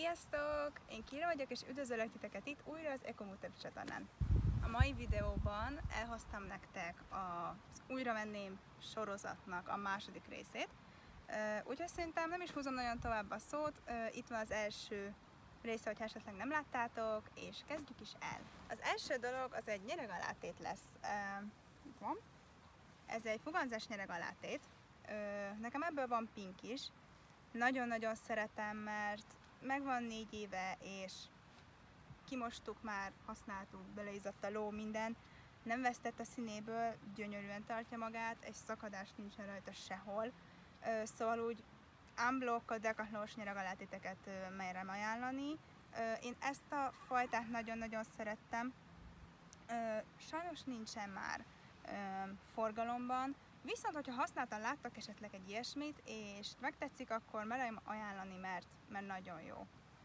Sziasztok! Én Kira vagyok, és üdvözöllek titeket itt újra az Ekomuter csatornán. A mai videóban elhoztam nektek az Újra venném sorozatnak a második részét. Úgyhogy szerintem nem is húzom nagyon tovább a szót. Itt van az első része, hogyha esetleg nem láttátok, és kezdjük is el. Az első dolog az egy nyeregalátét lesz. Itt van. Ez egy foganzás nyeregalátét. Nekem ebből van pink is. Nagyon-nagyon szeretem, mert megvan 4 éve, és kimostuk már, használtuk, beleizadt a ló, minden. Nem vesztett a színéből, gyönyörűen tartja magát, egy szakadás nincsen rajta sehol. Szóval úgy unblock a Decathlon-os nyeragalátéteket merem ajánlani. Én ezt a fajtát nagyon-nagyon szerettem. Sajnos nincsen már forgalomban, viszont hogyha használtan láttak esetleg egy ilyesmit, és megtetszik, akkor merem ajánlani, mert nagyon jó.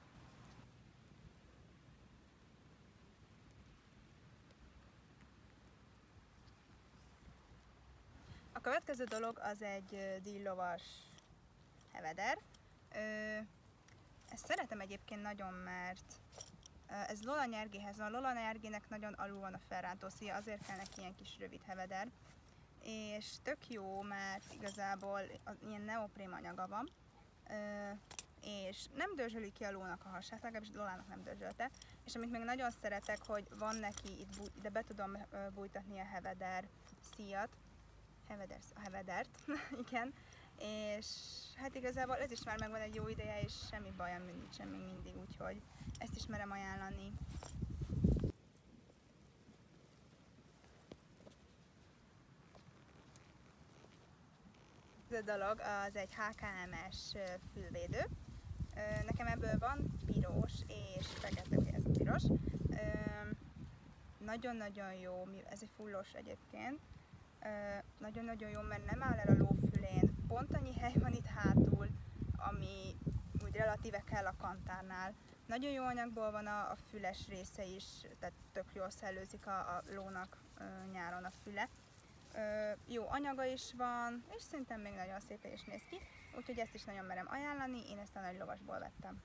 A következő dolog az egy díjlovas heveder. Ezt szeretem egyébként nagyon, mert ez Lola nyergéhez van. Lola nyergének nagyon alul van a felrántó szíja, azért kell neki ilyen kis rövid heveder. És tök jó, mert igazából ilyen neoprém anyaga van, és nem dörzsöli ki a lónak a hasát, legalábbis Lolának nem dörzsölte. És amit még nagyon szeretek, hogy van neki, ide be tudom bújtatni a heveder szíjat, a hevedert, igen, és hát igazából ez is már megvan egy jó ideje, és semmi bajom nincsen még mindig, úgyhogy ezt is merem ajánlani. Ez a dolog az egy HKMS fülvédő. Nekem ebből van piros és fekete, ez a piros. Nagyon-nagyon jó, ez egy fullos egyébként. Nagyon-nagyon jó, mert nem áll el a ló fülén. Pont annyi hely van itt hátul, ami úgy relatíve kell a kantárnál. Nagyon jó anyagból van a füles része is, tehát tök jól szellőzik a lónak nyáron a füle. Jó anyaga is van, és szerintem még nagyon szépen is néz ki, úgyhogy ezt is nagyon merem ajánlani, én ezt a nagy lovasból vettem.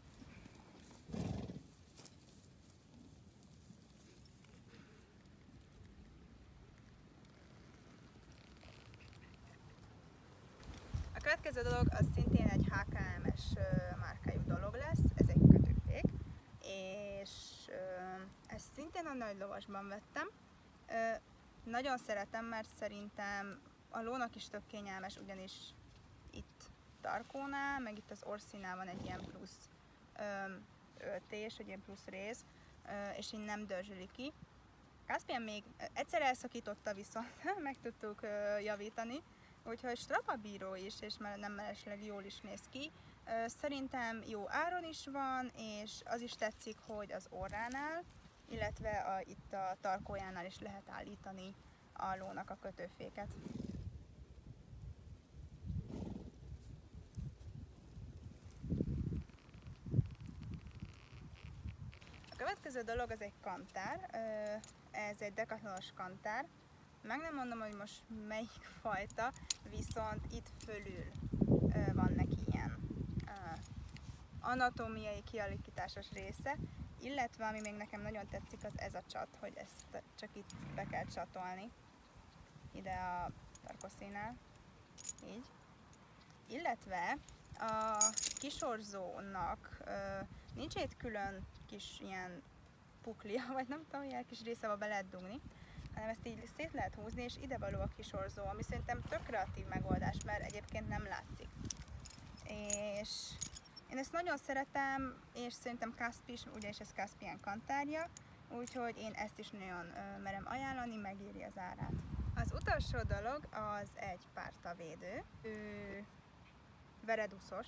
A következő dolog az szintén egy HKMS márkájú dolog lesz, ez egy kötőfék, és ezt szintén a nagy lovasban vettem. Nagyon szeretem, mert szerintem a lónak is tök kényelmes, ugyanis itt tarkónál, meg itt az orszínál van egy ilyen plusz öltés, egy ilyen plusz rész, és így nem dörzsöli ki. Caspian még egyszer elszakította, viszont meg tudtuk javítani, úgyhogy strapabíró is, és nem mellesleg jól is néz ki. Szerintem jó áron is van, és az is tetszik, hogy az orránál, illetve itt a tarkójánál is lehet állítani a lónak a kötőféket. A következő dolog az egy kantár, ez egy Decathlon-os kantár. Meg nem mondom, hogy most melyik fajta, viszont itt fölül van neki ilyen anatómiai kialakításos része, illetve ami még nekem nagyon tetszik, az ez a csat, hogy ezt csak itt be kell csatolni, ide a tarkoszínál, így. Illetve a kisorzónak nincs egy külön kis ilyen puklia, vagy nem tudom, ilyen kis részebe be lehet dugni, hanem ezt így szét lehet húzni, és ide való a kisorzó, ami szerintem tök kreatív megoldás, mert egyébként nem látszik. És én ezt nagyon szeretem, és szerintem Caspi is, ugyanis ez Caspian kantárja, úgyhogy én ezt is nagyon merem ajánlani, megéri az árát. Az utolsó dolog az egy pártavédő, vereduszos,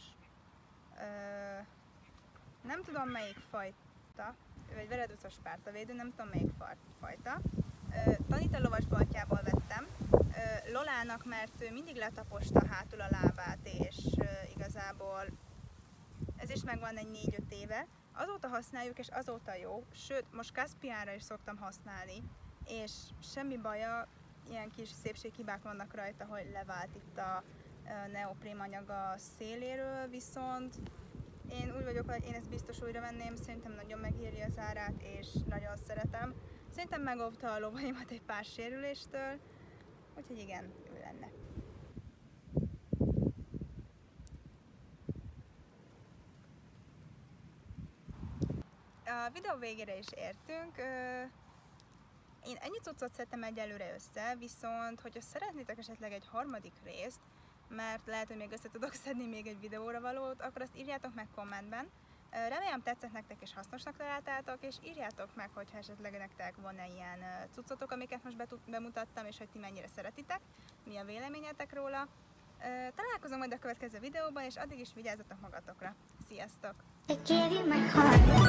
nem tudom melyik fajta, vagy vereduszos pártavédő, nem tudom melyik fajta. Tanita lovasboltjából vettem, Lolának, mert ő mindig letaposta hátul a lábát, és igazából ez is megvan egy 4-5 éve. Azóta használjuk, és azóta jó, sőt, most Caspianra is szoktam használni, és semmi baja, ilyen kis szépséghibák vannak rajta, hogy levált itt a neoprém anyag a széléről, viszont én úgy vagyok, hogy én ezt biztos újra venném, szerintem nagyon megéri az árát, és nagyon szeretem. Szerintem megóvta a lovaimat egy pár sérüléstől, úgyhogy igen, ő lenne. A videó végére is értünk. Én ennyi cuccot szedtem egyelőre össze, viszont hogyha szeretnétek esetleg egy harmadik részt, mert lehet, hogy még össze tudok szedni még egy videóra valót, akkor azt írjátok meg kommentben. Remélem tetszett nektek és hasznosnak találtátok, és írjátok meg, hogyha esetleg nektek van-e ilyen cuccotok, amiket most bemutattam, és hogy ti mennyire szeretitek, mi a véleményetek róla. Találkozom majd a következő videóban, és addig is vigyázzatok magatokra. Sziasztok!